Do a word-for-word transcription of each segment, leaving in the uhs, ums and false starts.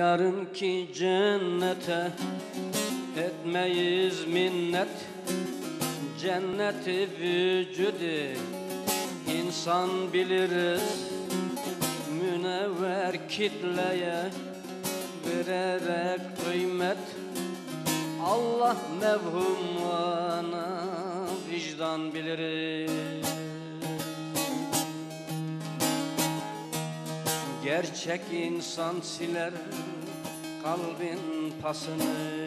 Yarınki cennete etmeyiz minnet. Cenneti vücudu insan biliriz. Münevver kitleye vererek kıymet. Allah mevhumana vicdan biliriz. Gerçek insan siler kalbin pasını.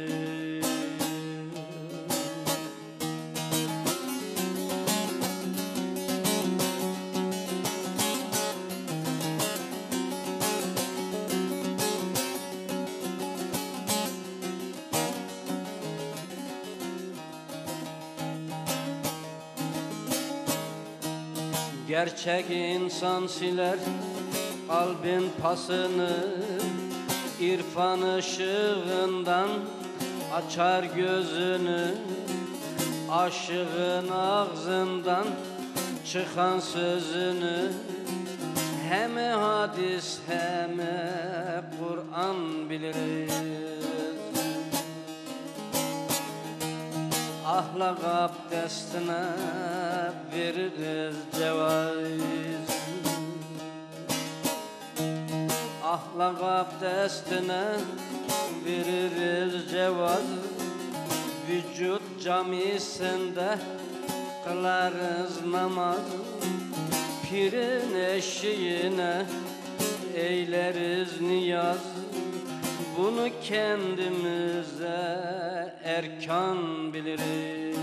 Gerçek insan siler kalbin pasını. İrfan ışığından açar gözünü. Aşığın ağzından çıkan sözünü. Hem hadis hem Kur'an biliriz. Ahlak abdestine veririz ceviz. Ahlak abdestine veririz cevaz. Vücut camisinde kılarız namaz. Pirin eşiğine eyleriz niyaz. Bunu kendimize erkan biliriz.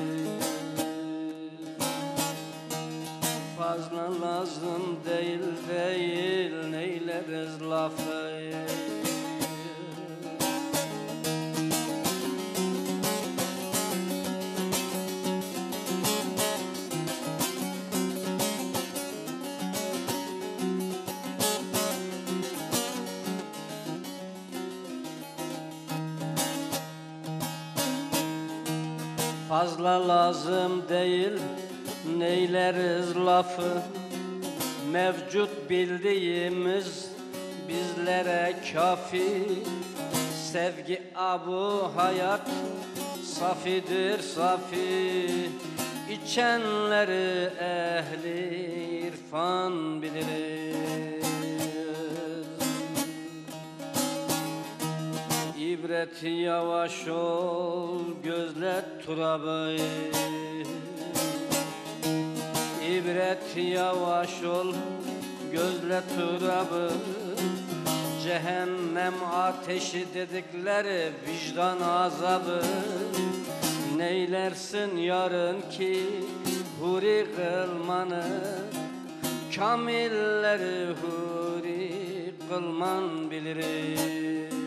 Fazla lazım değil değil neyleriz lafı. Fazla lazım değil neyleriz lafı. Mevcut bildiğimiz bizlere kafi. Sevgi abu hayat safidir safi. İçenleri ehli irfan biliriz. İbret yavaş ol gözle turabı. İbret yavaş ol gözle turabı. Cehennem ateşi dedikleri vicdan azabı. Neylersin yarın ki huri kılmanı. Kamilleri huri kılman biliriz.